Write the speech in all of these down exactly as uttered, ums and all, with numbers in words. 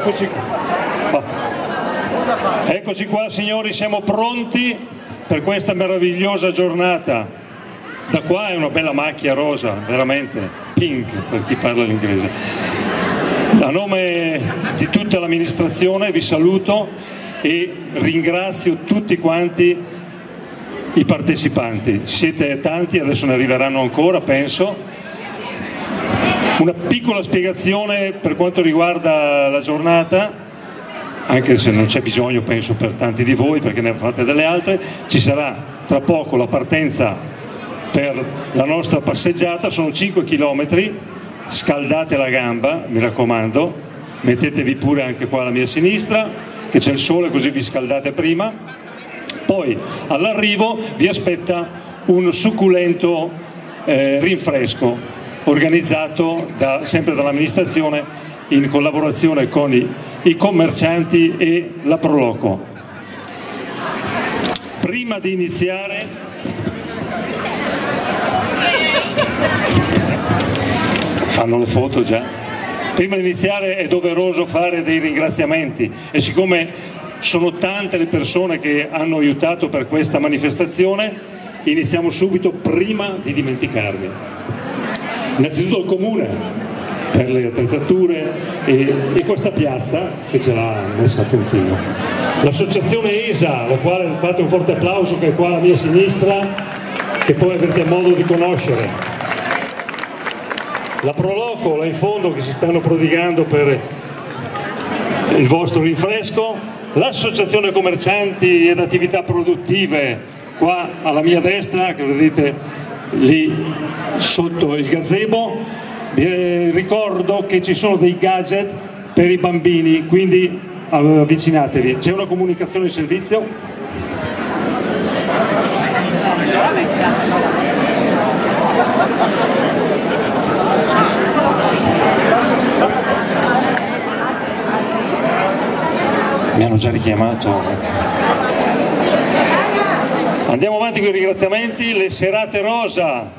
Eccoci qua. Eccoci qua signori, siamo pronti per questa meravigliosa giornata. Da qua è una bella macchia rosa, veramente, pink per chi parla l'inglese. A nome di tutta l'amministrazione vi saluto e ringrazio tutti quanti i partecipanti. Siete tanti, adesso ne arriveranno ancora, penso. Una piccola spiegazione per quanto riguarda la giornata, anche se non c'è bisogno, penso, per tanti di voi, perché ne fate delle altre. Ci sarà tra poco la partenza per la nostra passeggiata, sono cinque chilometri, scaldate la gamba, mi raccomando, mettetevi pure anche qua alla mia sinistra, che c'è il sole, così vi scaldate prima. Poi all'arrivo vi aspetta un succulento eh, rinfresco, organizzato da, sempre dall'amministrazione in collaborazione con i, i commercianti e la Proloco. Prima di iniziare fanno le foto già. Prima di iniziare è doveroso fare dei ringraziamenti e siccome sono tante le persone che hanno aiutato per questa manifestazione, iniziamo subito prima di dimenticarmi. Innanzitutto il Comune per le attrezzature e, e questa piazza che ce l'ha messa a puntino. L'associazione E S A, alla quale fate un forte applauso, che è qua alla mia sinistra, che poi avrete modo di conoscere. La Proloco, là in fondo, che si stanno prodigando per il vostro rinfresco. L'associazione commercianti ed attività produttive, qua alla mia destra, che vedete lì sotto il gazebo. Vi ricordo che ci sono dei gadget per i bambini, quindi avvicinatevi. C'è una comunicazione di servizio? Mi hanno già richiamato. Andiamo avanti con i ringraziamenti. Le serate rosa,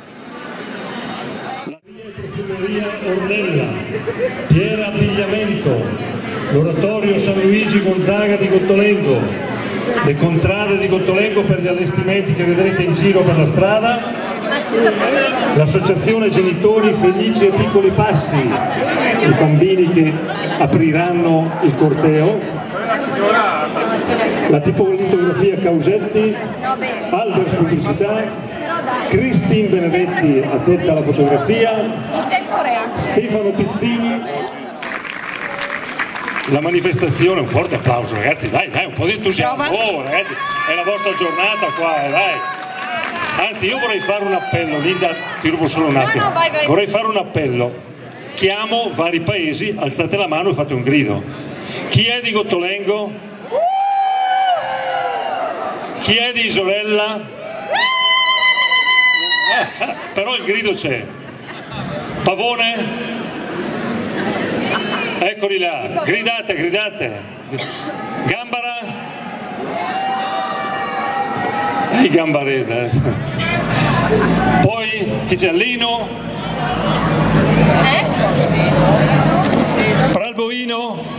la via e profumeria Ornella, Piera Abbigliamento, l'oratorio San Luigi Gonzaga di Gottolengo, le contrade di Gottolengo per gli allestimenti che vedrete in giro per la strada, l'associazione Genitori Felici e Piccoli Passi, i bambini che apriranno il corteo, la tipografia Causetti, Albers Pubblicità, Cristin Benedetti addetta alla fotografia, Stefano Pizzini. La manifestazione, un forte applauso ragazzi, dai, dai, un po' di entusiasmo. Oh ragazzi, è la vostra giornata qua, eh, dai. Anzi, io vorrei fare un appello, Linda, ti rubo solo un attimo. No, no, vai, vai. Vorrei fare un appello. Chiamo vari paesi, alzate la mano e fate un grido. Chi è di Gottolengo? Chi è di Isolella? Però il grido c'è. Pavone? Eccoli là, gridate, gridate. Gambara? I gambarese. Poi chi c'è? Lino? Pralboino?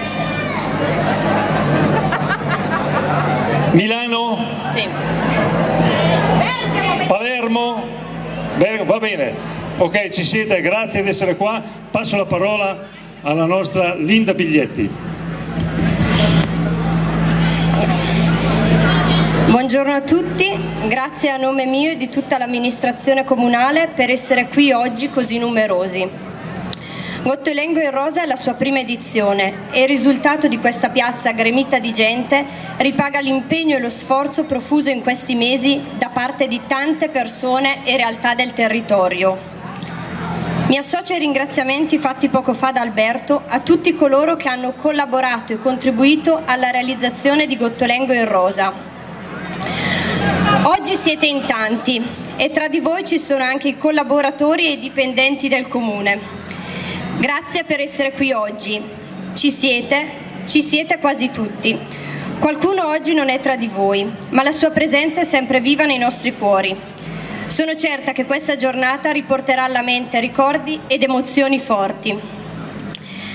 Milano? Sì. Palermo? Va bene, ok, ci siete, grazie di essere qua. Passo la parola alla nostra Linda Biglietti. Buongiorno a tutti, grazie a nome mio e di tutta l'amministrazione comunale per essere qui oggi così numerosi. Gottolengo in Rosa è la sua prima edizione e il risultato di questa piazza gremita di gente ripaga l'impegno e lo sforzo profuso in questi mesi da parte di tante persone e realtà del territorio. Mi associo ai ringraziamenti fatti poco fa da Alberto a tutti coloro che hanno collaborato e contribuito alla realizzazione di Gottolengo in Rosa. Oggi siete in tanti e tra di voi ci sono anche i collaboratori e i dipendenti del Comune. Grazie per essere qui oggi. Ci siete, ci siete quasi tutti. Qualcuno oggi non è tra di voi, ma la sua presenza è sempre viva nei nostri cuori. Sono certa che questa giornata riporterà alla mente ricordi ed emozioni forti.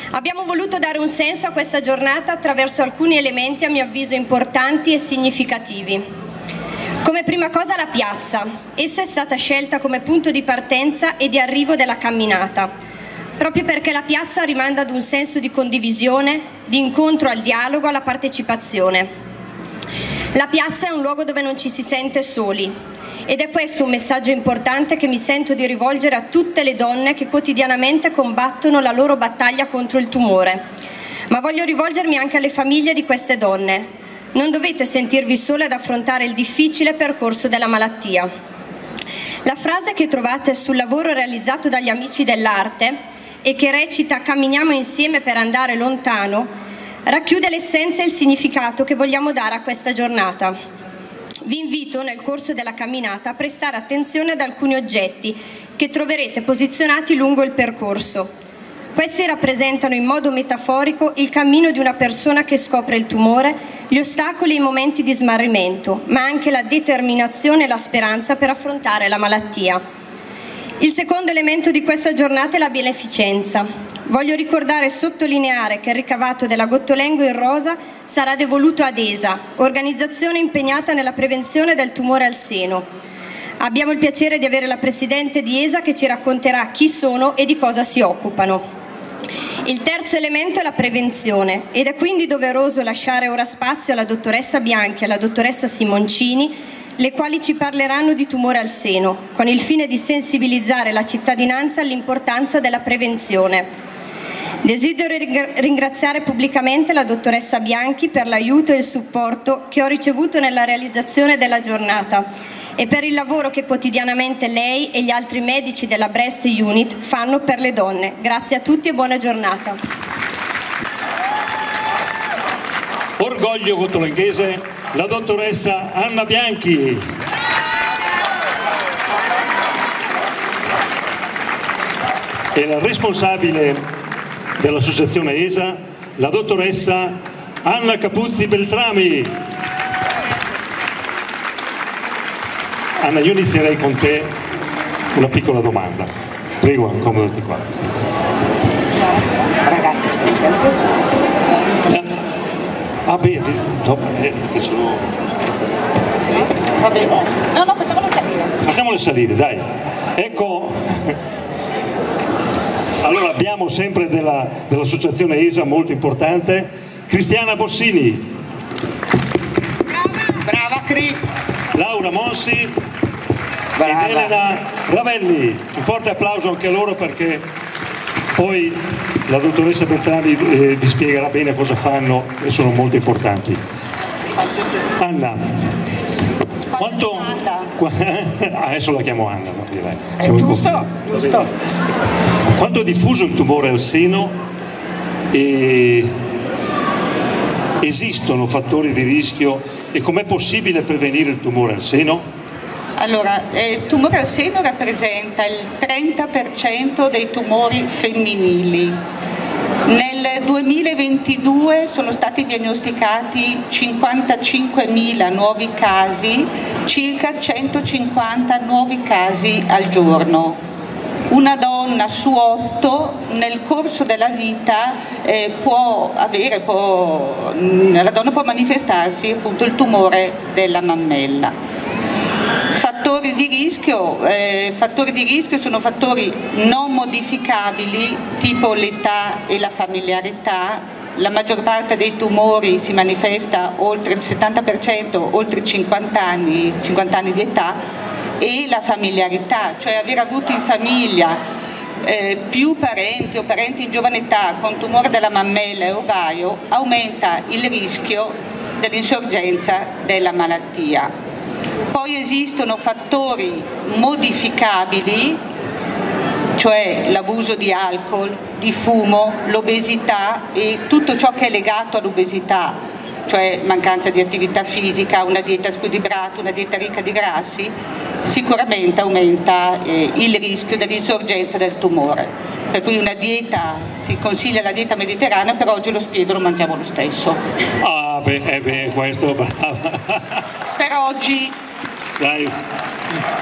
Abbiamo voluto dare un senso a questa giornata attraverso alcuni elementi a mio avviso importanti e significativi. Come prima cosa la piazza. Essa è stata scelta come punto di partenza e di arrivo della camminata, proprio perché la piazza rimanda ad un senso di condivisione, di incontro al dialogo, alla partecipazione. La piazza è un luogo dove non ci si sente soli ed è questo un messaggio importante che mi sento di rivolgere a tutte le donne che quotidianamente combattono la loro battaglia contro il tumore. Ma voglio rivolgermi anche alle famiglie di queste donne. Non dovete sentirvi sole ad affrontare il difficile percorso della malattia. La frase che trovate sul lavoro realizzato dagli Amici dell'Arte e che recita "Camminiamo insieme per andare lontano" racchiude l'essenza e il significato che vogliamo dare a questa giornata. Vi invito nel corso della camminata a prestare attenzione ad alcuni oggetti che troverete posizionati lungo il percorso. Questi rappresentano in modo metaforico il cammino di una persona che scopre il tumore, gli ostacoli e i momenti di smarrimento, ma anche la determinazione e la speranza per affrontare la malattia. Il secondo elemento di questa giornata è la beneficenza. Voglio ricordare e sottolineare che il ricavato della Gottolengo in rosa sarà devoluto ad E S A, organizzazione impegnata nella prevenzione del tumore al seno. Abbiamo il piacere di avere la presidente di E S A che ci racconterà chi sono e di cosa si occupano. Il terzo elemento è la prevenzione ed è quindi doveroso lasciare ora spazio alla dottoressa Bianchi e alla dottoressa Simoncini, le quali ci parleranno di tumore al seno, con il fine di sensibilizzare la cittadinanza all'importanza della prevenzione. Desidero ringraziare pubblicamente la dottoressa Bianchi per l'aiuto e il supporto che ho ricevuto nella realizzazione della giornata e per il lavoro che quotidianamente lei e gli altri medici della Breast Unit fanno per le donne. Grazie a tutti e buona giornata. Orgoglio gottolenghese, la dottoressa Anna Bianchi. E la responsabile dell'associazione E S A, la dottoressa Anna Capuzzi Beltrami. Anna, io inizierei con te una piccola domanda. Prego, accomodati qua. Ragazzi, stai attenti. Ah bene, dopo, eh, che ce l'ho. Va bene. No, no, facciamolo salire. Facciamole salire, dai. Ecco, allora abbiamo sempre della, dell'associazione E S A molto importante, Cristiana Bossini. Brava, brava Cri. Laura Mossi. Brava. Ed Elena Ravelli. Un forte applauso anche a loro perché poi la dottoressa Beltrami eh, vi spiegherà bene cosa fanno e sono molto importanti. Anna, quanto... adesso la chiamo Anna, direi. È giusto, giusto. Quanto è diffuso il tumore al seno e esistono fattori di rischio e com'è possibile prevenire il tumore al seno? Allora, il tumore al seno rappresenta il trenta per cento dei tumori femminili. Nel duemilaventidue sono stati diagnosticati cinquantacinquemila nuovi casi, circa centocinquanta nuovi casi al giorno. Una donna su otto nel corso della vita eh, può avere, può, la donna può manifestarsi appunto il tumore della mammella. Fattori di rischio, eh, fattori di rischio sono fattori non modificabili tipo l'età e la familiarità. La maggior parte dei tumori si manifesta oltre il settanta per cento oltre i cinquanta anni, cinquanta anni di età, e la familiarità, cioè aver avuto in famiglia eh, più parenti o parenti in giovane età con tumore della mammella e ovaio aumenta il rischio dell'insorgenza della malattia. Poi esistono fattori modificabili, cioè l'abuso di alcol, di fumo, l'obesità e tutto ciò che è legato all'obesità, cioè mancanza di attività fisica, una dieta squilibrata, una dieta ricca di grassi, sicuramente aumenta eh, il rischio dell'insorgenza del tumore. Per cui una dieta, si consiglia la dieta mediterranea, però oggi lo spiego, lo mangiamo lo stesso. Ah, beh, eh beh questo, brava. Per oggi... Dai,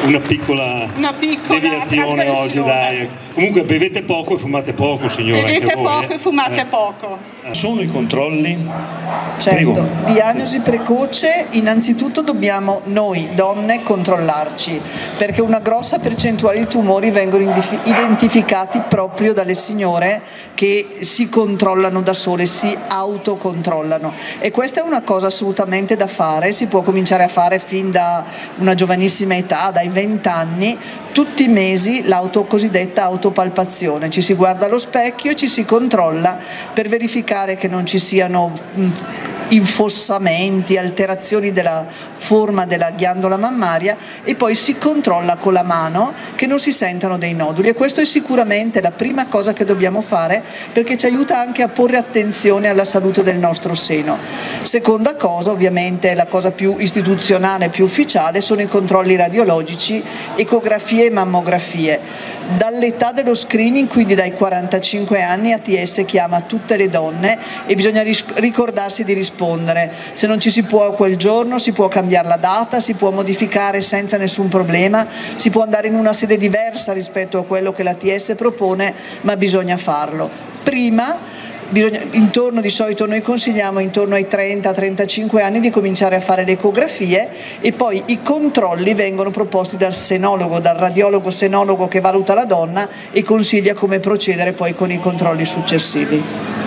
una piccola, una piccola deviazione oggi, dai. Comunque bevete poco e fumate poco, signora. Bevete anche poco voi, eh? e fumate eh. poco. Sono i controlli? Certo, Prego. Diagnosi precoce, innanzitutto dobbiamo noi donne controllarci, perché una grossa percentuale di tumori vengono identificati proprio dalle signore che si controllano da sole, si autocontrollano, e questa è una cosa assolutamente da fare, si può cominciare a fare fin da una giovanissima età, dai venti anni, tutti i mesi l'auto cosiddetta autopalpazione, ci si guarda allo specchio e ci si controlla per verificare che non ci siano mh, infossamenti, alterazioni della forma della ghiandola mammaria, e poi si controlla con la mano che non si sentano dei noduli, e questo è sicuramente la prima cosa che dobbiamo fare, perché ci aiuta anche a porre attenzione alla salute del nostro seno. Seconda cosa, ovviamente la cosa più istituzionale, più ufficiale, sono i controlli radiologici, ecografie e mammografie. Dall'età dello screening, quindi dai quarantacinque anni, A T S chiama tutte le donne e bisogna ricordarsi di rispondere. Se non ci si può quel giorno, si può cambiare la data, si può modificare senza nessun problema, si può andare in una sede diversa rispetto a quello che l'A T S propone, ma bisogna farlo. Prima Bisogna, intorno di solito noi consigliamo intorno ai trenta trentacinque anni di cominciare a fare le ecografie, e poi i controlli vengono proposti dal senologo, dal radiologo senologo che valuta la donna e consiglia come procedere poi con i controlli successivi.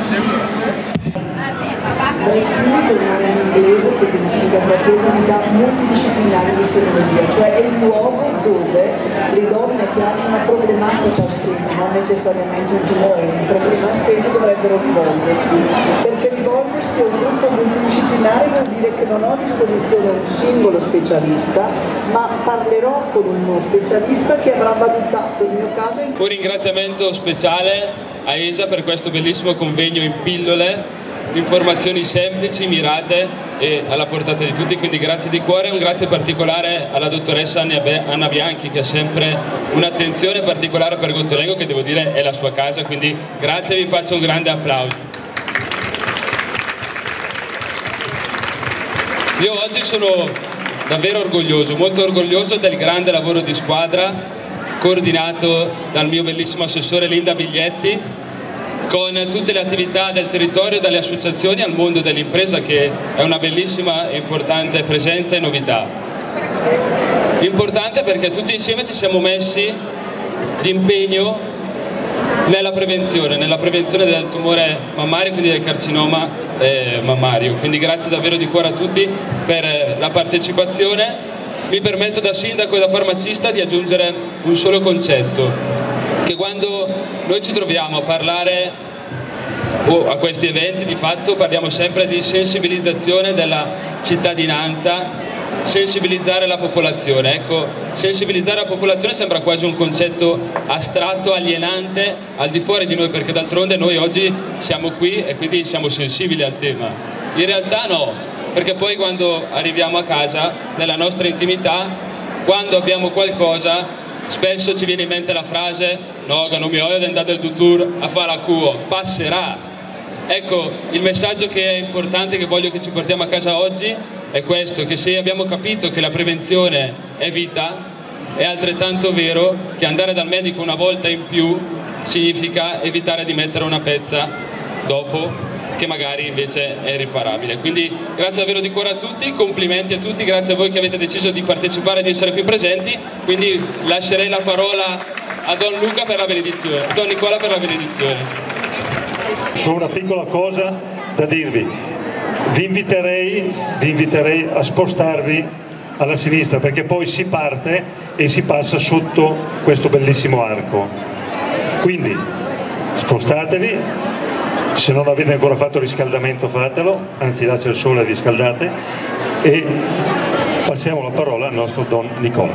Breastfeeding è un nome in inglese che significa proprio unità multidisciplinare di senologia, cioè è il luogo dove le donne che hanno una problematica al seno, non necessariamente un tumore, un problema al seno, dovrebbero rivolgersi, perché rivolgersi a un gruppo multidisciplinare vuol dire che non ho a disposizione un singolo specialista, ma parlerò con uno specialista che avrà valutato il mio caso. Un ringraziamento speciale a ESA per questo bellissimo convegno in pillole, informazioni semplici, mirate e alla portata di tutti, quindi grazie di cuore. Un grazie particolare alla dottoressa Anna Bianchi, che ha sempre un'attenzione particolare per Gottolengo, che devo dire è la sua casa, quindi grazie e vi faccio un grande applauso. Io oggi sono davvero orgoglioso, molto orgoglioso del grande lavoro di squadra coordinato dal mio bellissimo assessore Linda Biglietti, con tutte le attività del territorio, dalle associazioni al mondo dell'impresa, che è una bellissima e importante presenza e novità. Importante perché tutti insieme ci siamo messi d'impegno nella prevenzione, nella prevenzione del tumore mammario, quindi del carcinoma eh, mammario. Quindi grazie davvero di cuore a tutti per la partecipazione. Mi permetto da sindaco e da farmacista di aggiungere un solo concetto, che quando noi ci troviamo a parlare o a questi eventi, di fatto parliamo sempre di sensibilizzazione della cittadinanza, sensibilizzare la popolazione. Ecco, sensibilizzare la popolazione sembra quasi un concetto astratto, alienante, al di fuori di noi, perché d'altronde noi oggi siamo qui e quindi siamo sensibili al tema. In realtà no, perché poi quando arriviamo a casa, nella nostra intimità, quando abbiamo qualcosa, spesso ci viene in mente la frase: no, che non mi voglio andare al dottor a fare la cura, passerà. Ecco, il messaggio che è importante, che voglio che ci portiamo a casa oggi, è questo: che se abbiamo capito che la prevenzione è vita, è altrettanto vero che andare dal medico una volta in più significa evitare di mettere una pezza dopo, che magari invece è irriparabile. Quindi grazie davvero di cuore a tutti, complimenti a tutti, grazie a voi che avete deciso di partecipare e di essere qui presenti. Quindi lascerei la parola a Don Luca per la benedizione, a Don Nicola per la benedizione. Solo una piccola cosa da dirvi: vi inviterei, vi inviterei a spostarvi alla sinistra, perché poi si parte e si passa sotto questo bellissimo arco. Quindi spostatevi. Se non avete ancora fatto riscaldamento, fatelo, anzi là c'è il sole, riscaldate, e passiamo la parola al nostro Don Nicola.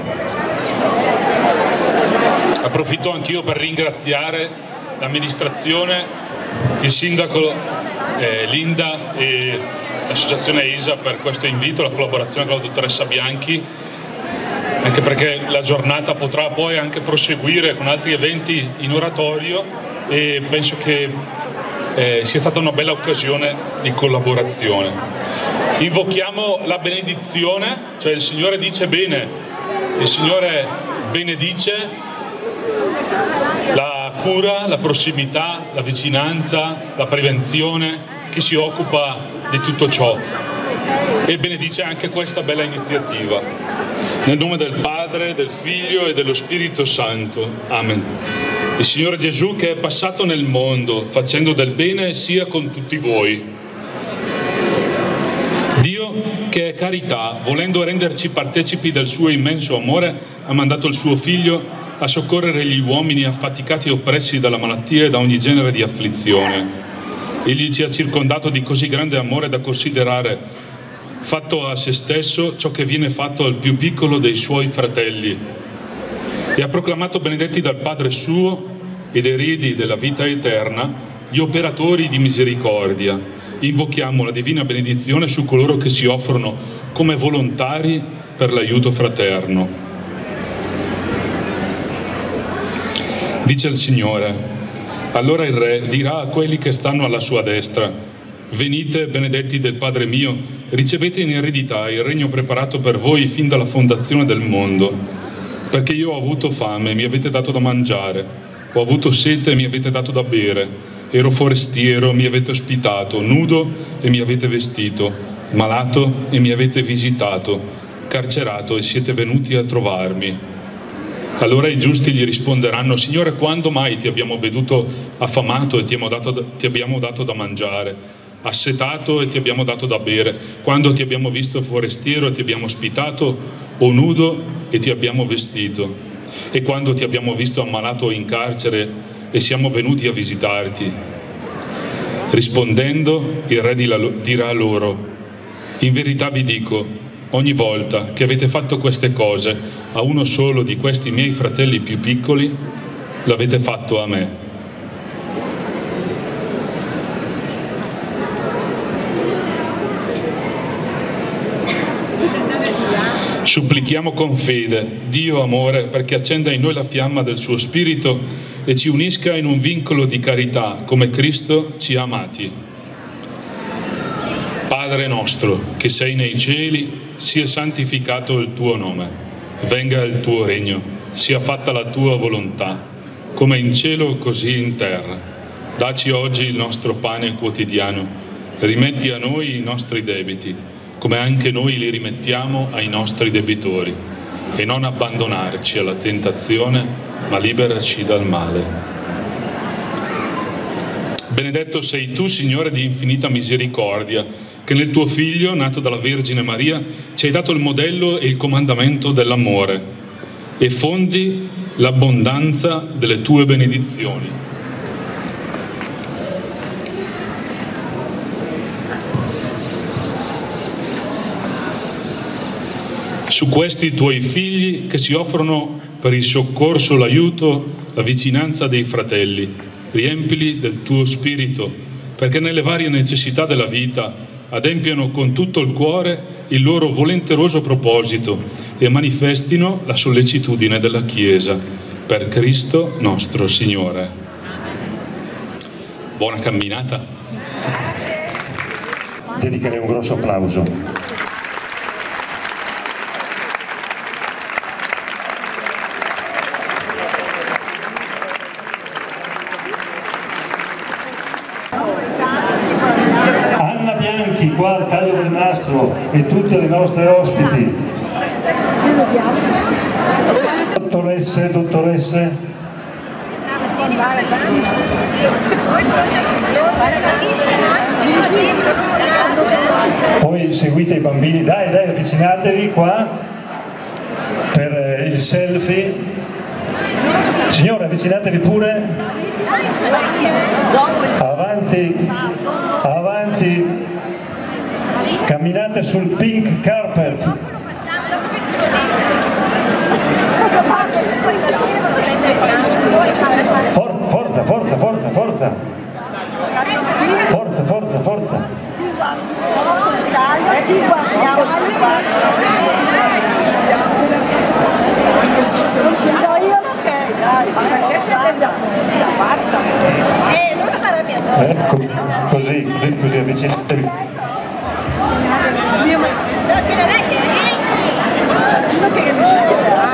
Approfitto anch'io per ringraziare l'amministrazione, il sindaco eh, Linda e l'associazione E S A per questo invito, la collaborazione con la dottoressa Bianchi, anche perché la giornata potrà poi anche proseguire con altri eventi in oratorio, e penso che Eh, sia stata una bella occasione di collaborazione. Invochiamo la benedizione, cioè il Signore dice bene, Il Signore benedice la cura, la prossimità, la vicinanza, la prevenzione, chi si occupa di tutto ciò, e benedice anche questa bella iniziativa. Nel nome del Padre, del Figlio e dello Spirito Santo. Amen. Il Signore Gesù, che è passato nel mondo facendo del bene, sia con tutti voi. Dio, che è carità, volendo renderci partecipi del suo immenso amore, ha mandato il suo Figlio a soccorrere gli uomini affaticati e oppressi dalla malattia e da ogni genere di afflizione. Egli ci ha circondato di così grande amore da considerare fatto a se stesso ciò che viene fatto al più piccolo dei suoi fratelli, e ha proclamato benedetti dal Padre suo ed eredi della vita eterna gli operatori di misericordia. Invochiamo la divina benedizione su coloro che si offrono come volontari per l'aiuto fraterno. Dice il Signore: allora il Re dirà a quelli che stanno alla sua destra: venite, benedetti del Padre mio, ricevete in eredità il regno preparato per voi fin dalla fondazione del mondo. Perché io ho avuto fame e mi avete dato da mangiare, ho avuto sete e mi avete dato da bere, ero forestiero, mi avete ospitato, nudo e mi avete vestito, malato e mi avete visitato, carcerato e siete venuti a trovarmi. Allora i giusti gli risponderanno: Signore, quando mai ti abbiamo veduto affamato e ti abbiamo dato, ti abbiamo dato da mangiare, assetato e ti abbiamo dato da bere, quando ti abbiamo visto forestiero e ti abbiamo ospitato, o nudo e ti abbiamo vestito, e quando ti abbiamo visto ammalato o in carcere e siamo venuti a visitarti? Rispondendo, il Re dirà loro: in verità vi dico, ogni volta che avete fatto queste cose a uno solo di questi miei fratelli più piccoli, l'avete fatto a me. Supplichiamo con fede Dio amore perché accenda in noi la fiamma del suo Spirito e ci unisca in un vincolo di carità come Cristo ci ha amati. Padre nostro che sei nei cieli, sia santificato il tuo nome, venga il tuo regno, sia fatta la tua volontà, come in cielo così in terra. Dacci oggi il nostro pane quotidiano, rimetti a noi i nostri debiti, come anche noi li rimettiamo ai nostri debitori, e non abbandonarci alla tentazione, ma liberaci dal male. Benedetto sei tu, Signore di infinita misericordia, che nel tuo Figlio, nato dalla Vergine Maria, ci hai dato il modello e il comandamento dell'amore, e fondi l'abbondanza delle tue benedizioni. Su questi tuoi figli che si offrono per il soccorso, l'aiuto, la vicinanza dei fratelli, riempili del tuo spirito, perché nelle varie necessità della vita adempiano con tutto il cuore il loro volenteroso proposito e manifestino la sollecitudine della Chiesa, per Cristo nostro Signore. Buona camminata. Dedicherei un grosso applauso. Qua al Taglio del Nastro e tutte le nostre ospiti, dottoresse, dottoresse, poi seguite i bambini, dai dai avvicinatevi qua per il selfie. Signore, avvicinatevi pure, avanti, avanti. Camminate sul pink carpet. For, forza, forza, forza, forza. Forza, forza, forza. Ecco, così, così avvicinatevi. Uno che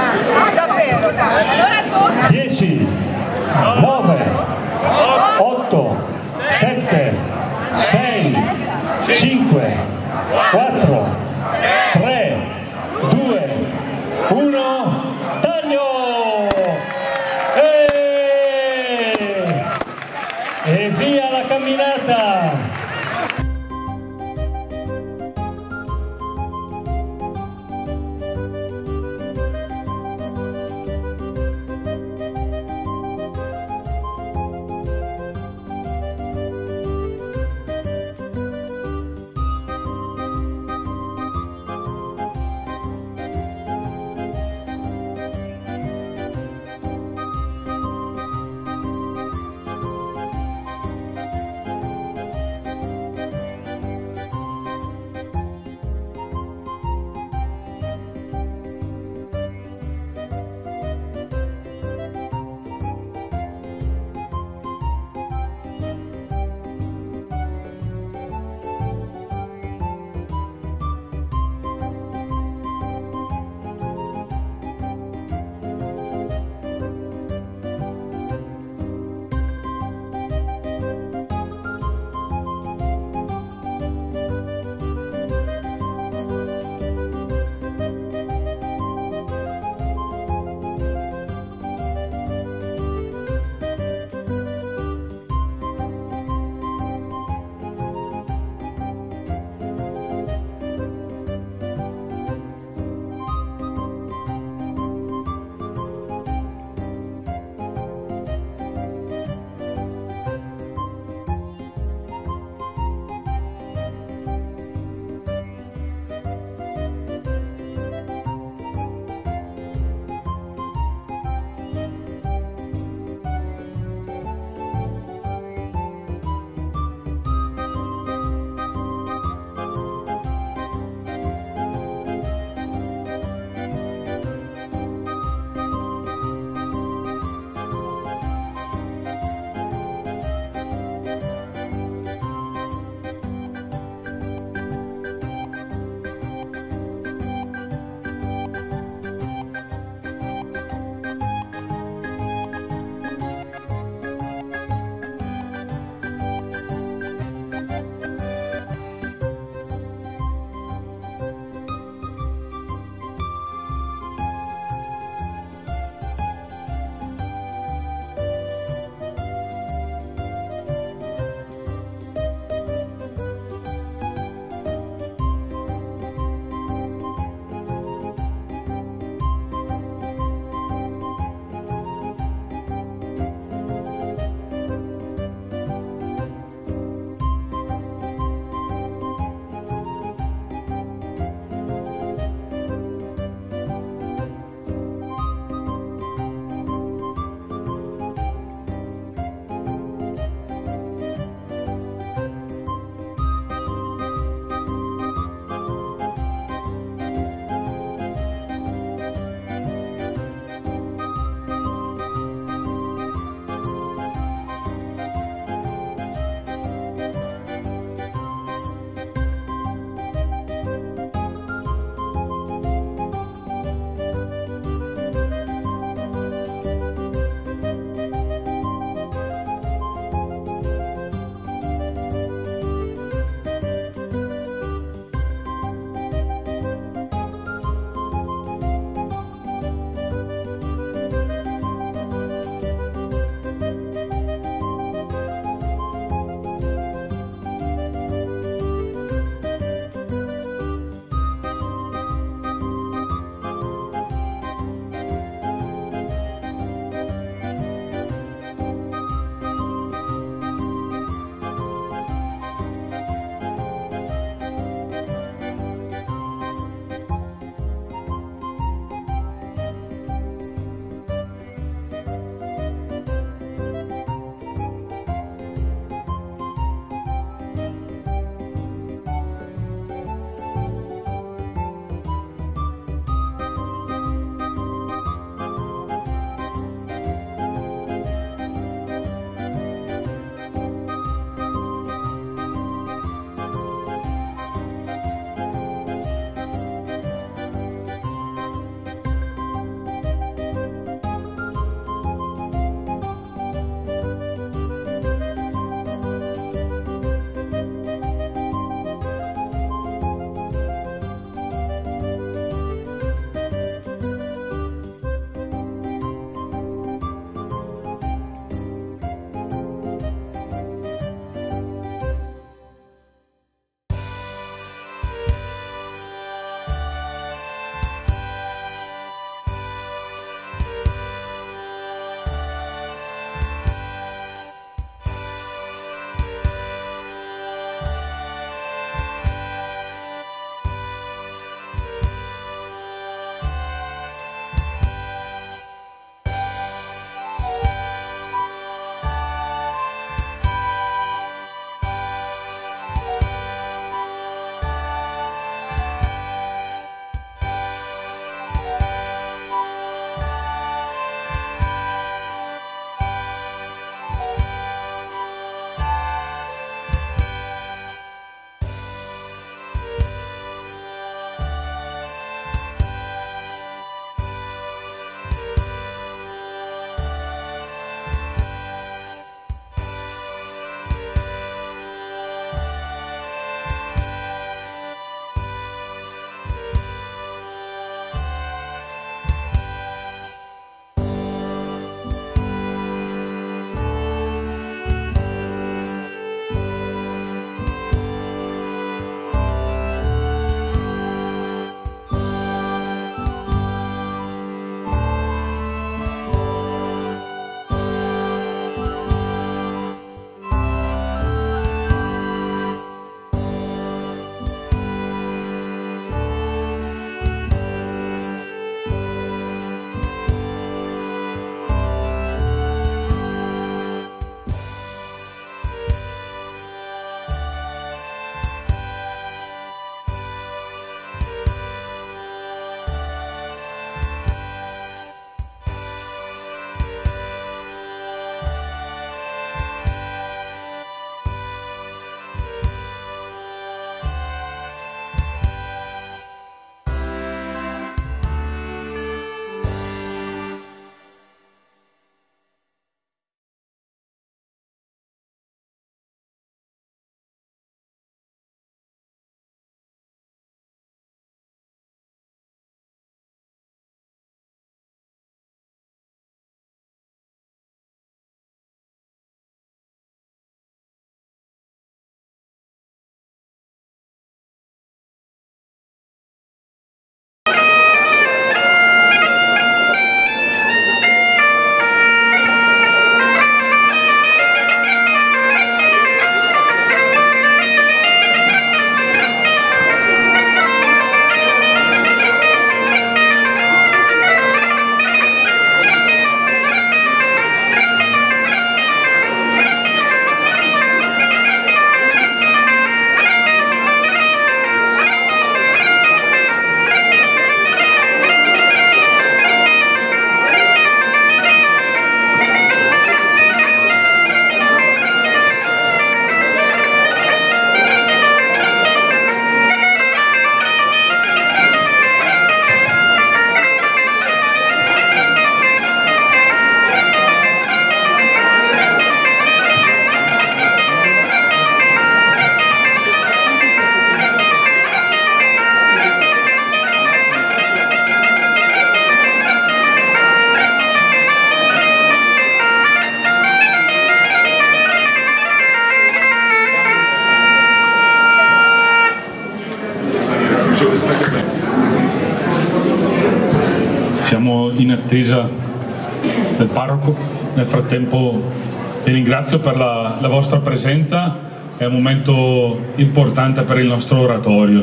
Teresa, del parroco. Nel frattempo vi ringrazio per la, la vostra presenza, è un momento importante per il nostro oratorio.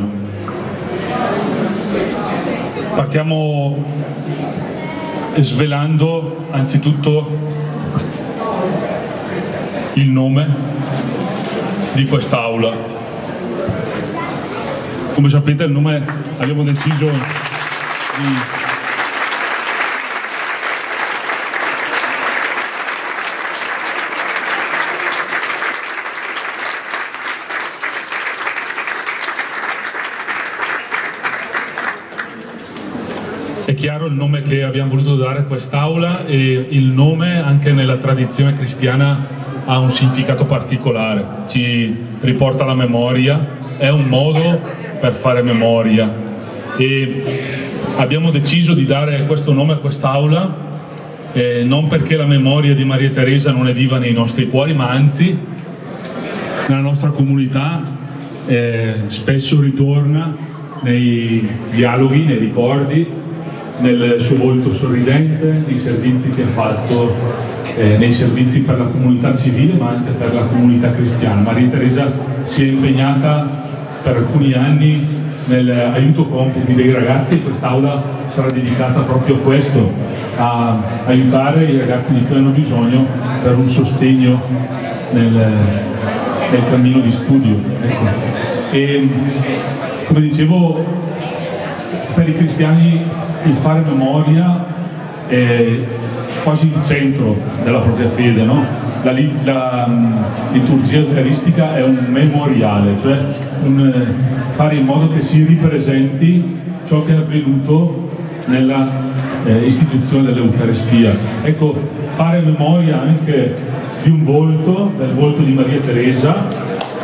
Partiamo svelando anzitutto il nome di quest'aula. Come sapete, il nome abbiamo deciso di È chiaro il nome che abbiamo voluto dare a quest'aula, e il nome anche nella tradizione cristiana ha un significato particolare, ci riporta alla memoria, è un modo per fare memoria, e abbiamo deciso di dare questo nome a quest'aula eh, non perché la memoria di Maria Teresa non è viva nei nostri cuori, ma anzi nella nostra comunità eh, spesso ritorna nei dialoghi, nei ricordi, nel suo volto sorridente, nei servizi che ha fatto, eh, nei servizi per la comunità civile ma anche per la comunità cristiana. Maria Teresa si è impegnata per alcuni anni nell'aiuto compiti dei ragazzi, e quest'aula sarà dedicata proprio a questo, a aiutare i ragazzi di cui hanno bisogno per un sostegno nel, nel cammino di studio. Ecco. E come dicevo, per i cristiani il fare memoria è quasi il centro della propria fede, no? La, la um, liturgia eucaristica è un memoriale, cioè un, eh, fare in modo che si ripresenti ciò che è avvenuto nella eh, istituzione dell'Eucaristia. Ecco, fare memoria anche di un volto, del volto di Maria Teresa,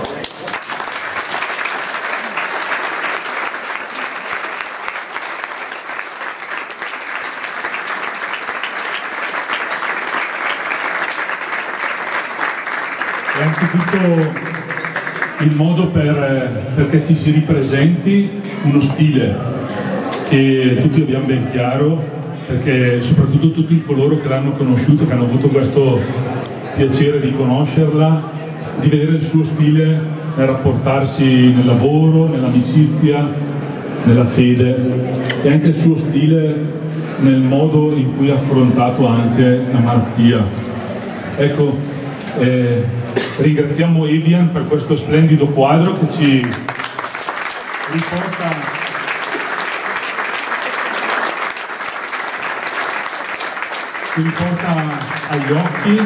è anzitutto il modo per, perché si, si ripresenti uno stile che tutti abbiamo ben chiaro, perché soprattutto tutti coloro che l'hanno conosciuto, che hanno avuto questo piacere di conoscerla, di vedere il suo stile nel rapportarsi nel lavoro, nell'amicizia, nella fede, e anche il suo stile nel modo in cui ha affrontato anche la malattia. Ecco, eh, ringraziamo Evian per questo splendido quadro che ci riporta ci riporta agli occhi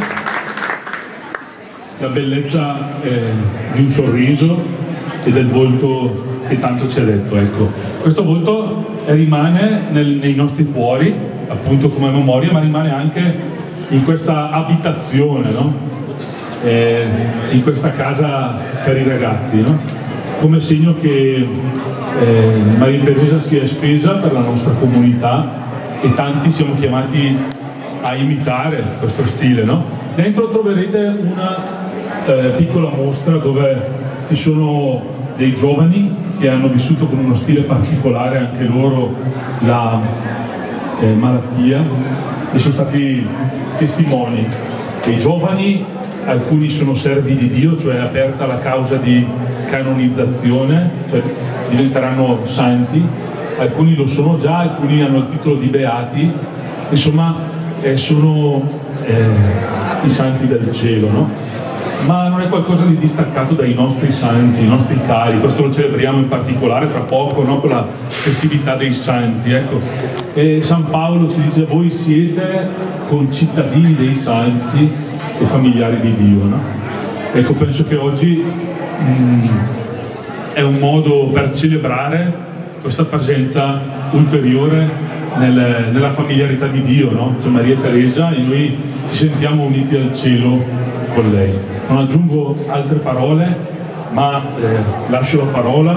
la bellezza eh, di un sorriso e del volto che tanto ci ha detto. Ecco, questo volto rimane nel, nei nostri cuori, appunto come memoria, ma rimane anche in questa abitazione, no? Eh, in questa casa per i ragazzi, no? Come segno che eh, Maria Teresa si è spesa per la nostra comunità, e tanti siamo chiamati a imitare questo stile, no? Dentro troverete una eh, piccola mostra dove ci sono dei giovani che hanno vissuto con uno stile particolare anche loro la eh, malattia, e sono stati testimoni. Dei giovani, alcuni sono servi di Dio, cioè è aperta la causa di canonizzazione, cioè diventeranno santi, alcuni lo sono già, alcuni hanno il titolo di beati, insomma eh, sono eh, i santi del cielo, no? Ma non è qualcosa di distaccato dai nostri santi, i nostri cari, questo lo celebriamo in particolare tra poco, no? Con la festività dei santi, ecco. E San Paolo ci dice: voi siete concittadini dei santi e familiari di Dio, no? Ecco, penso che oggi mh, è un modo per celebrare questa presenza ulteriore nel, nella familiarità di Dio, no? C'è Maria Teresa e noi ci sentiamo uniti al cielo con lei. Non aggiungo altre parole, ma eh, lascio la parola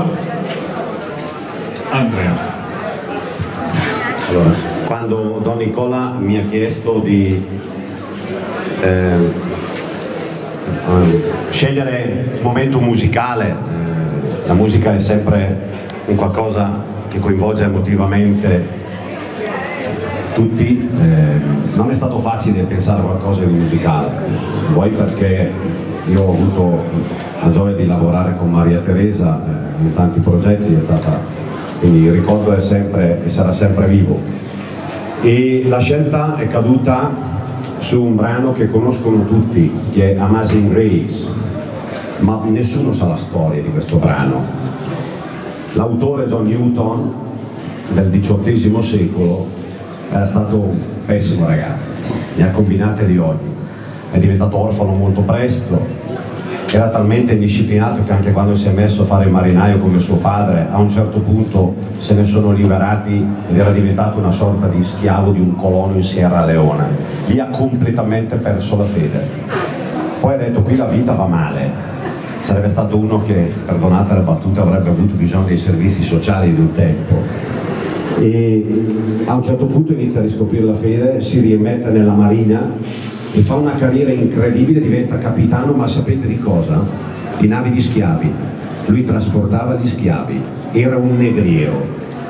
a Andrea. Allora, quando Don Nicola mi ha chiesto di eh, scegliere un momento musicale, eh, la musica è sempre un qualcosa che coinvolge emotivamente tutti. Eh, non è stato facile pensare a qualcosa di musicale, vuoi perché io ho avuto la gioia di lavorare con Maria Teresa eh, in tanti progetti, è stata, quindi il ricordo è sempre e sarà sempre vivo. E la scelta è caduta su un brano che conoscono tutti, che è Amazing Grace, ma nessuno sa la storia di questo brano. L'autore John Newton del diciottesimo secolo era stato un pessimo ragazzo, ne ha combinate di ogni, è diventato orfano molto presto, era talmente indisciplinato che anche quando si è messo a fare il marinaio come suo padre, a un certo punto se ne sono liberati ed era diventato una sorta di schiavo di un colono in Sierra Leone. Lì ha completamente perso la fede. Poi ha detto: qui la vita va male. Sarebbe stato uno che, perdonate la battuta, avrebbe avuto bisogno dei servizi sociali di un tempo. E a un certo punto inizia a riscoprire la fede, si riemmette nella marina e fa una carriera incredibile, diventa capitano, ma sapete di cosa? Di navi di schiavi. Lui trasportava gli schiavi, era un negriero.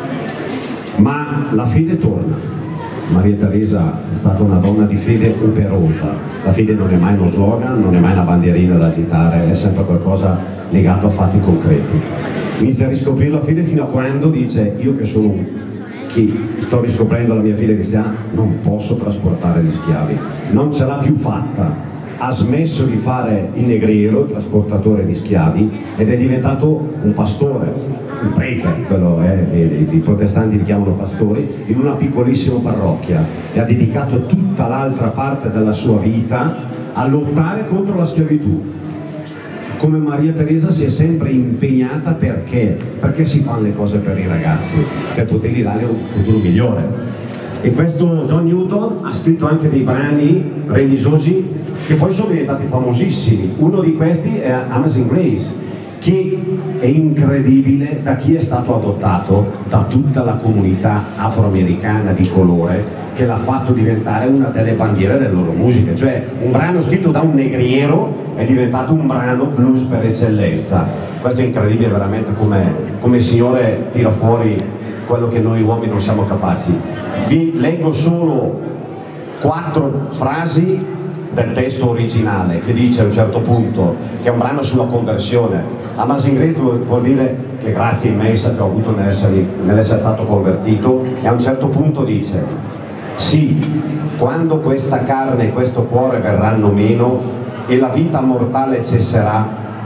Ma la fede torna. Maria Teresa è stata una donna di fede operosa. La fede non è mai uno slogan, non è mai una bandierina da agitare, è sempre qualcosa legato a fatti concreti. Inizia a riscoprire la fede fino a quando dice: io che sono un chi sto riscoprendo la mia fede cristiana, non posso trasportare gli schiavi, non ce l'ha più fatta, ha smesso di fare il negriero, il trasportatore di schiavi, ed è diventato un pastore, un prete, quello è, i, i protestanti li chiamano pastori, in una piccolissima parrocchia, e ha dedicato tutta l'altra parte della sua vita a lottare contro la schiavitù. Come Maria Teresa si è sempre impegnata perché? Perché si fanno le cose per i ragazzi, per potergli dare un futuro migliore. E questo John Newton ha scritto anche dei brani religiosi che poi sono diventati famosissimi. Uno di questi è Amazing Grace, che è incredibile da chi è stato adottato da tutta la comunità afroamericana di colore, che l'ha fatto diventare una delle bandiere delle loro musiche. Cioè un brano scritto da un negriero è diventato un brano blues per eccellenza. Questo è incredibile veramente, come, come il Signore tira fuori quello che noi uomini non siamo capaci. Vi leggo solo quattro frasi del testo originale, che dice a un certo punto, che è un brano sulla conversione. Amazing Grace vuol dire che grazie immensa che ho avuto nell'essere, nell'essere stato convertito, e a un certo punto dice: sì, quando questa carne e questo cuore verranno meno e la vita mortale cesserà,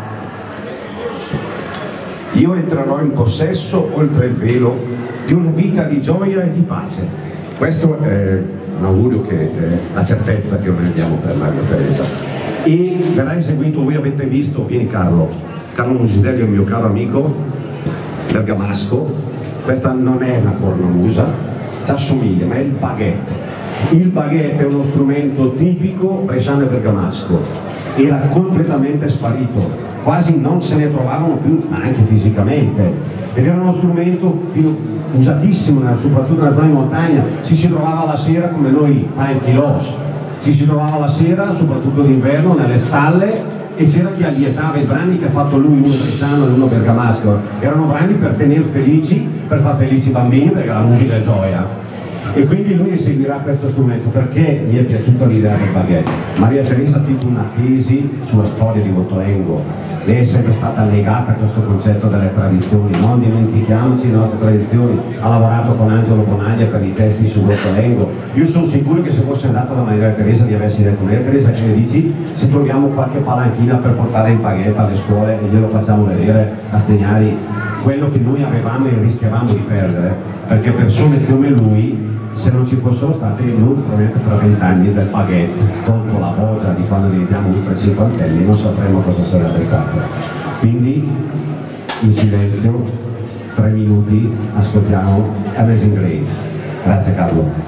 io entrerò in possesso oltre il velo di una vita di gioia e di pace. Questo è un augurio, che è la certezza che noi abbiamo per Maria Teresa. E verrà eseguito, voi avete visto, vieni Carlo, Carlo Musidelli è un mio caro amico, bergamasco. Questa non è una cornamusa, ci assomiglia, ma è il baguette. Il baguette è uno strumento tipico bresciano e bergamasco, era completamente sparito, quasi non se ne trovavano più, anche fisicamente, ed era uno strumento usatissimo soprattutto nella zona di montagna. Ci si trovava la sera, come noi a Enfilos, ci si trovava la sera soprattutto d'inverno nelle stalle, e c'era chi allietava i brani che ha fatto lui, uno bresciano e uno bergamasco. Erano brani per tenere felici, per far felici i bambini, perché la musica è gioia. E quindi lui eseguirà questo strumento perché mi è piaciuta l'idea del baguette. Maria Teresa ha scritto una tesi sulla storia di Votolengo. Lei è sempre stata legata a questo concetto delle tradizioni, non dimentichiamoci le nostre tradizioni. Ha lavorato con Angelo Bonaglia per i testi su Votolengo. Io sono sicuro che se fosse andato da Maria Teresa gli avessi detto: Maria Teresa, che ne dici se troviamo qualche palanchina per portare il baguette alle scuole e glielo facciamo vedere a Stegnari, quello che noi avevamo e rischiavamo di perdere, perché persone come lui, se non ci fossero stati noi probabilmente tra vent'anni del baguette, tolto la voce di quando diventiamo ultra cinquantenni, non sapremo cosa sarebbe stato. Quindi in silenzio, tre minuti, ascoltiamo Amazing Grace. Grazie Carlo.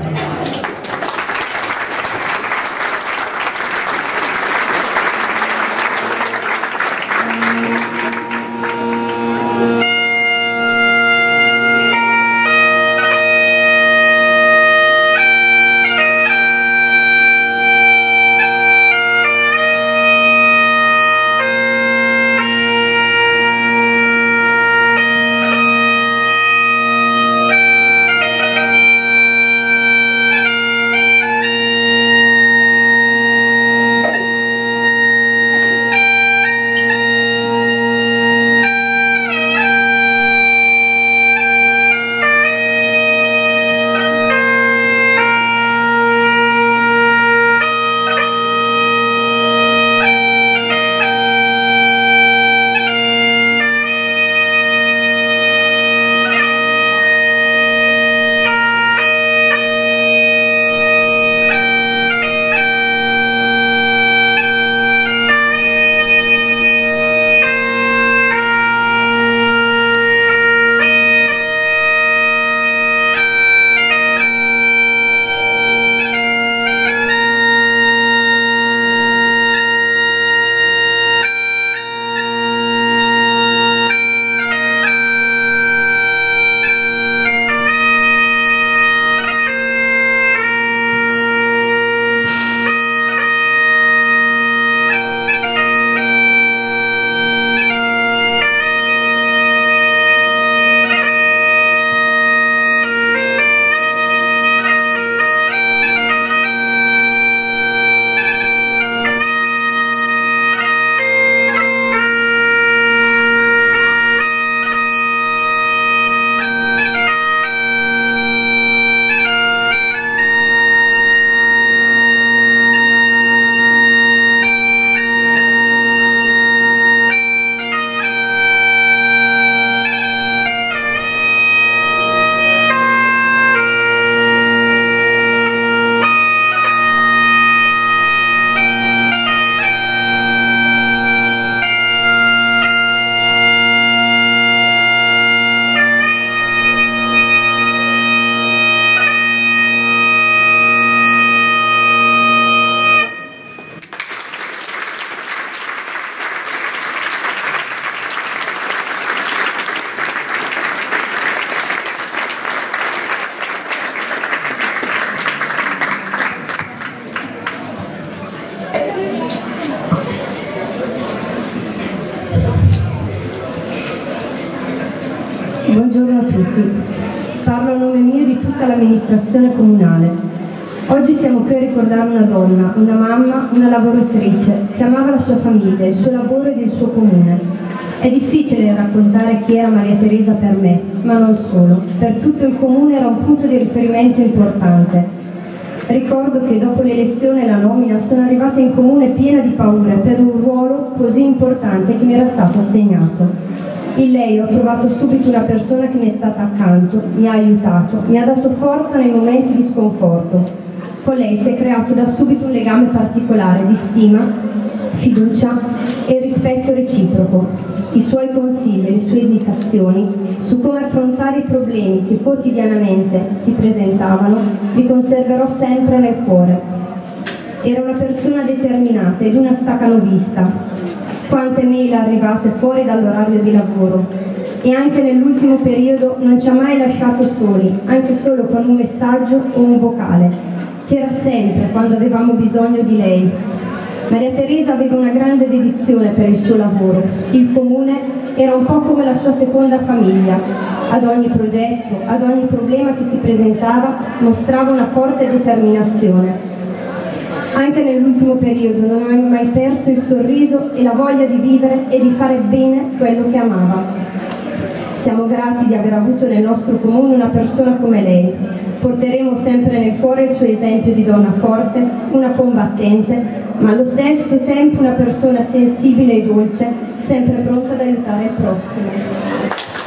Buongiorno a tutti. Parlo a nome mio e di tutta l'amministrazione comunale. Oggi siamo qui a ricordare una donna, una mamma, una lavoratrice che amava la sua famiglia, il suo lavoro ed il suo comune. È difficile raccontare chi era Maria Teresa per me, ma non solo. Per tutto il comune era un punto di riferimento importante. Ricordo che dopo l'elezione e la nomina sono arrivata in comune piena di paure per un ruolo così importante che mi era stato assegnato. In lei ho trovato subito una persona che mi è stata accanto, mi ha aiutato, mi ha dato forza nei momenti di sconforto. Con lei si è creato da subito un legame particolare di stima, fiducia e rispetto reciproco. I suoi consigli e le sue indicazioni su come affrontare i problemi che quotidianamente si presentavano li conserverò sempre nel cuore. Era una persona determinata ed una stacanovista. Quante mail arrivate fuori dall'orario di lavoro e anche nell'ultimo periodo non ci ha mai lasciato soli, anche solo con un messaggio o un vocale. C'era sempre quando avevamo bisogno di lei. Maria Teresa aveva una grande dedizione per il suo lavoro. Il comune era un po' come la sua seconda famiglia. Ad ogni progetto, ad ogni problema che si presentava, mostrava una forte determinazione. Anche nell'ultimo periodo non ha mai perso il sorriso e la voglia di vivere e di fare bene quello che amava. Siamo grati di aver avuto nel nostro comune una persona come lei. Porteremo sempre nel cuore il suo esempio di donna forte, una combattente, ma allo stesso tempo una persona sensibile e dolce, sempre pronta ad aiutare il prossimo.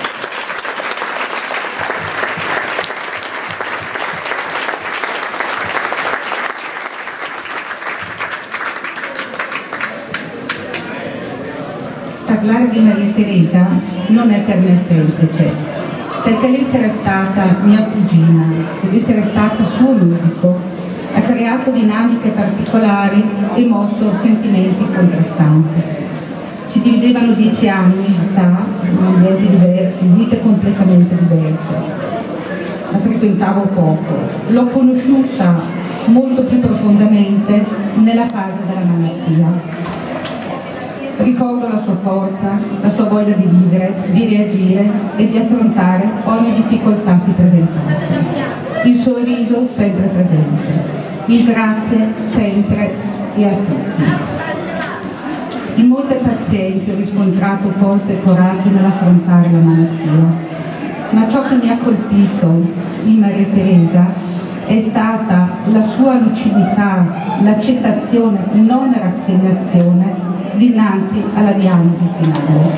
Parlare di Maria Teresa non è per me semplice, perché l'essere stata mia cugina ed essere stata suo medico ha creato dinamiche particolari e mosso sentimenti contrastanti. Si dividevano dieci anni di età, in ambienti diversi, vite completamente diverse. La frequentavo poco, l'ho conosciuta molto più profondamente nella fase della malattia. Ricordo la sua forza, la sua voglia di vivere, di reagire e di affrontare ogni difficoltà si presentasse. Il sorriso sempre presente, il grazie sempre e a tutti. In molte pazienti ho riscontrato forza e coraggio nell'affrontare la malattia, ma ciò che mi ha colpito in Maria Teresa è stata la sua lucidità, l'accettazione, non la rassegnazione, dinanzi alla diagnosi finale.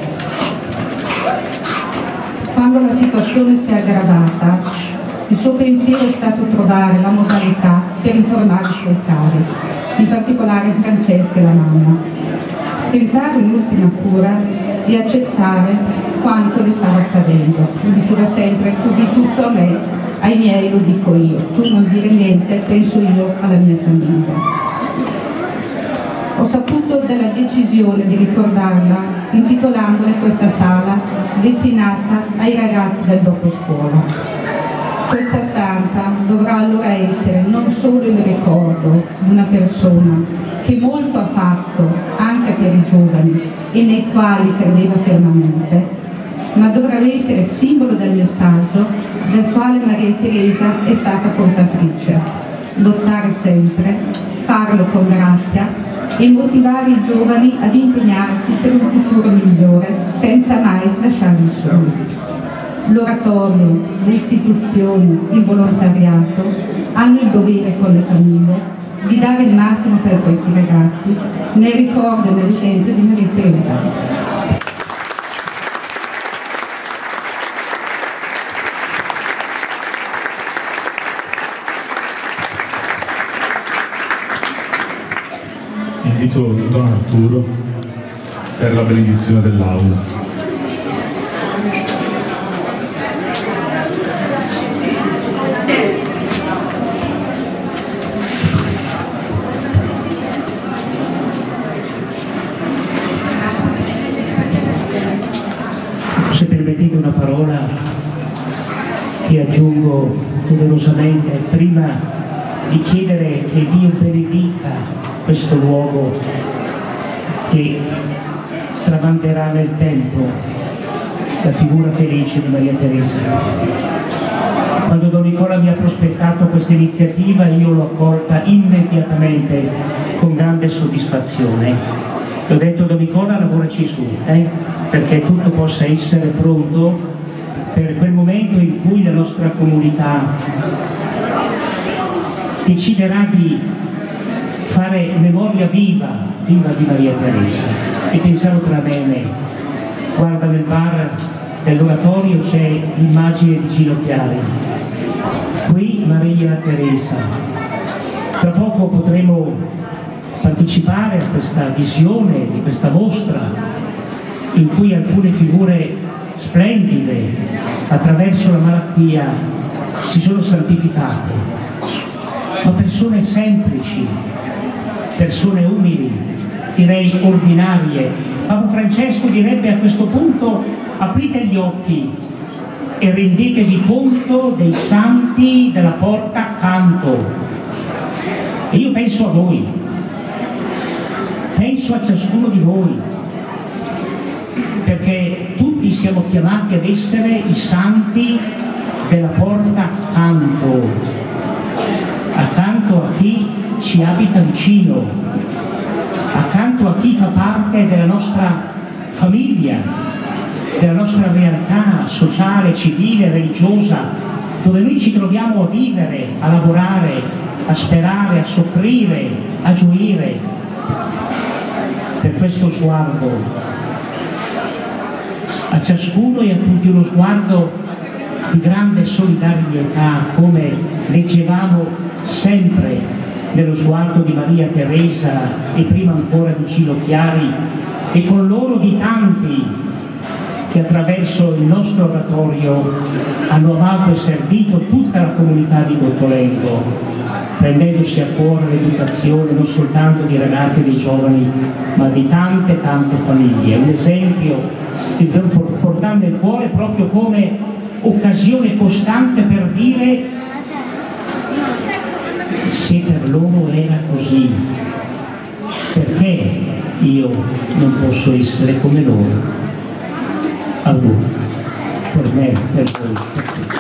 Quando la situazione si è aggravata, il suo pensiero è stato trovare la modalità per informare i suoi cari, in particolare Francesca e la mamma. Tentare in ultima cura di accettare quanto le stava accadendo. Mi diceva sempre: tu di tutto a me, ai miei lo dico io, tu non dire niente, penso io alla mia famiglia. Ho saputo della decisione di ricordarla intitolandole questa sala destinata ai ragazzi del dopo scuola. Questa stanza dovrà allora essere non solo il ricordo di una persona che molto ha fatto anche per i giovani e nei quali credeva fermamente, ma dovrà essere simbolo del messaggio del quale Maria Teresa è stata portatrice. Lottare sempre, farlo con grazia e motivare i giovani ad impegnarsi per un futuro migliore senza mai lasciarli soli. L'oratorio, le istituzioni, il volontariato hanno il dovere con le famiglie di dare il massimo per questi ragazzi nel ricordo e nell'esempio di Maria Teresa. Invito Don Arturo per la benedizione dell'Aula. Se permettete una parola che aggiungo doverosamente prima di chiedere che Dio benedica questo luogo che tramanderà nel tempo la figura felice di Maria Teresa. Quando Don Nicola mi ha prospettato questa iniziativa io l'ho accolta immediatamente con grande soddisfazione. Ho detto: Don Nicola, lavoraci su, eh? perché tutto possa essere pronto per quel momento in cui la nostra comunità deciderà di fare memoria viva, viva di Maria Teresa. E pensavo tra me e me, guarda, nel bar dell'oratorio c'è l'immagine di Gino Chiari, qui Maria Teresa. Tra poco potremo partecipare a questa visione, di questa mostra, in cui alcune figure splendide, attraverso la malattia, si sono santificate, ma persone semplici, persone umili, direi ordinarie. Papa Francesco direbbe a questo punto: aprite gli occhi e rendetevi conto dei santi della porta accanto. E io penso a voi, penso a ciascuno di voi, perché tutti siamo chiamati ad essere i santi della porta accanto, accanto a chi ci abita vicino, accanto a chi fa parte della nostra famiglia, della nostra realtà sociale, civile, religiosa, dove noi ci troviamo a vivere, a lavorare, a sperare, a soffrire, a gioire. Per questo sguardo a ciascuno e a tutti, uno sguardo di grande solidarietà, come leggevamo sempre nello sguardo di Maria Teresa e prima ancora di Gino Chiari, e con loro di tanti che attraverso il nostro oratorio hanno amato e servito tutta la comunità di Gottolengo, prendendosi a cuore l'educazione non soltanto di ragazzi e di giovani, ma di tante tante famiglie. Un esempio che portando nel cuore proprio come occasione costante per dire: se per loro era così, perché io non posso essere come loro? Allora, per me, per voi, per tutti.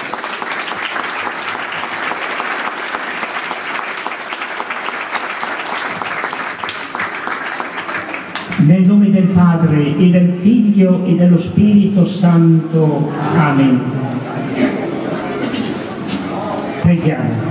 Nel nome del Padre e del Figlio e dello Spirito Santo. Amen. Preghiamo.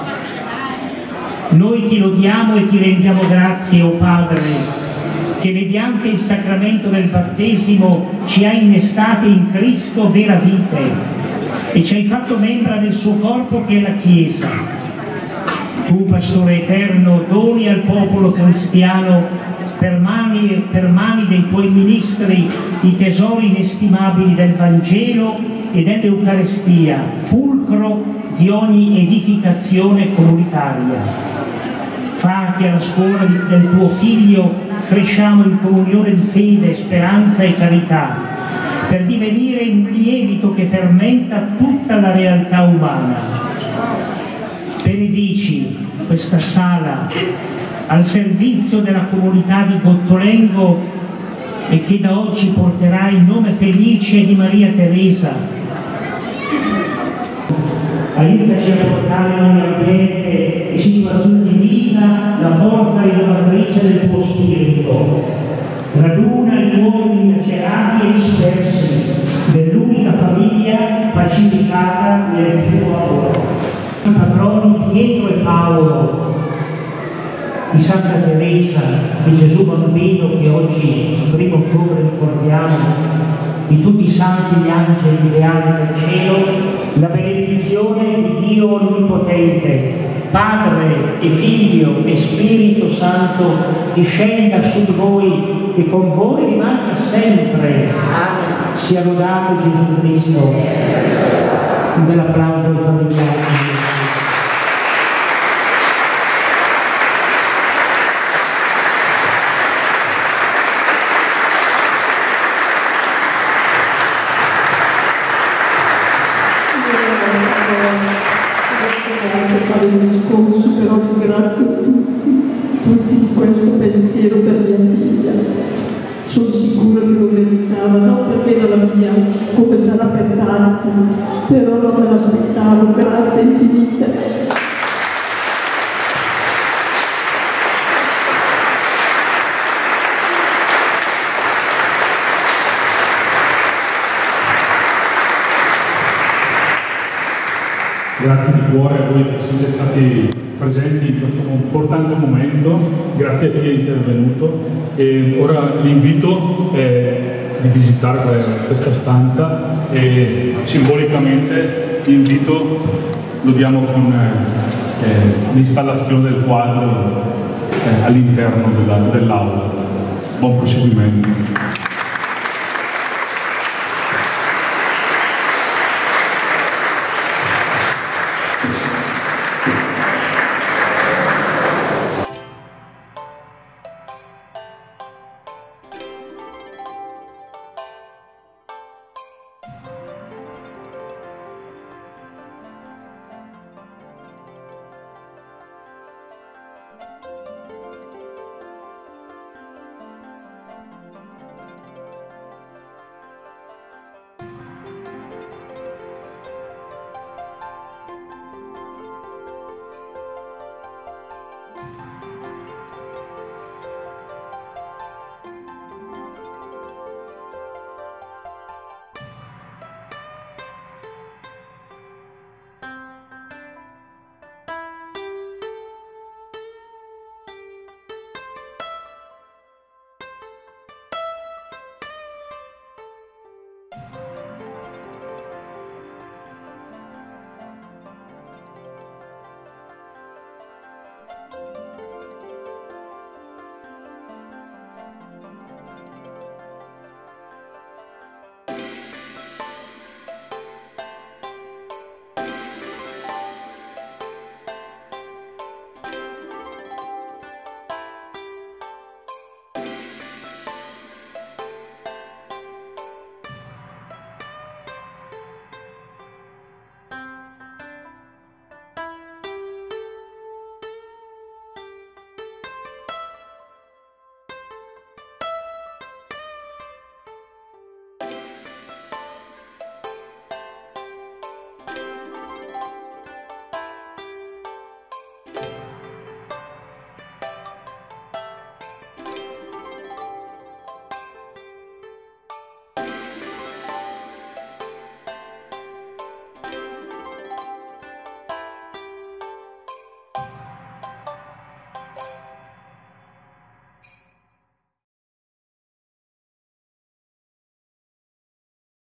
Noi ti lodiamo e ti rendiamo grazie, o Padre, che mediante il sacramento del battesimo ci hai innestati in Cristo vera vita e ci hai fatto membra del suo corpo che è la Chiesa. Tu, Pastore eterno, doni al popolo cristiano per mani, per mani dei tuoi ministri i tesori inestimabili del Vangelo e dell'Eucarestia, fulcro di ogni edificazione comunitaria. Fa che alla scuola del tuo Figlio cresciamo in comunione di fede, speranza e carità, per divenire un lievito che fermenta tutta la realtà umana. Benedici questa sala al servizio della comunità di Gottolengo e che da oggi porterà il nome felice di Maria Teresa. Aiutaci a portare in ogni ambiente e situazione di vita la forza rinnovatrice del tuo spirito. Raduna gli uomini lacerati e dispersi nell'unica famiglia pacificata nel tuo amore. I patroni Pietro e Paolo, di Santa Teresa, di Gesù Bambino che oggi, primo ottobre, ricordiamo, di tutti i santi gli angeli e le anime del cielo, la benedizione di Dio Onnipotente, Padre e Figlio e Spirito Santo, discenda su di voi e con voi rimanga sempre. Sia lodato Gesù Cristo. Un bel applauso ai familiari. Il discorso, però ringrazio tutti, tutti di questo pensiero per mia figlia. Sono sicura che lo meritate. aspettava, non perché non la mia, come sarà per tanti, però non me l'aspettavo, grazie infinite. Grazie di cuore a voi che siete stati presenti in questo importante momento, grazie a chi è intervenuto e ora l'invito è di visitare questa stanza e simbolicamente l'invito lo diamo con eh, l'installazione del quadro eh, all'interno dell'aula. Buon proseguimento.